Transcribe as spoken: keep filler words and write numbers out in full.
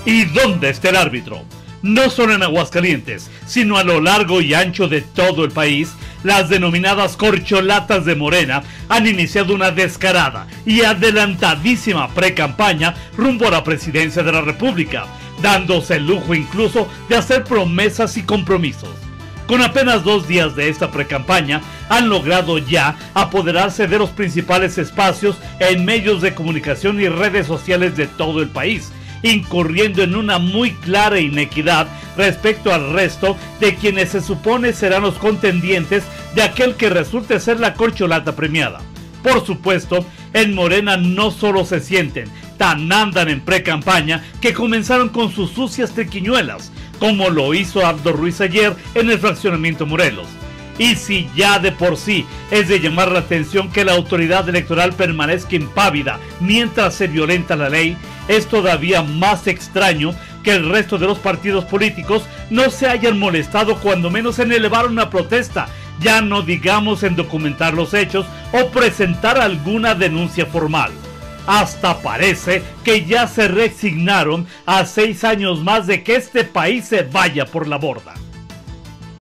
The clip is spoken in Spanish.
¿Y dónde está el árbitro? No solo en Aguascalientes, sino a lo largo y ancho de todo el país, las denominadas corcholatas de Morena han iniciado una descarada y adelantadísima pre-campaña rumbo a la presidencia de la República, dándose el lujo incluso de hacer promesas y compromisos. Con apenas dos días de esta pre-campaña, han logrado ya apoderarse de los principales espacios en medios de comunicación y redes sociales de todo el país, incurriendo en una muy clara inequidad respecto al resto de quienes se supone serán los contendientes de aquel que resulte ser la corcholata premiada. Por supuesto, en Morena no solo se sienten, tan andan en pre-campaña que comenzaron con sus sucias triquiñuelas, como lo hizo Abdo Ruiz ayer en el fraccionamiento Morelos. Y si ya de por sí es de llamar la atención que la autoridad electoral permanezca impávida mientras se violenta la ley, es todavía más extraño que el resto de los partidos políticos no se hayan molestado cuando menos en elevar una protesta, ya no digamos en documentar los hechos o presentar alguna denuncia formal. Hasta parece que ya se resignaron a seis años más de que este país se vaya por la borda.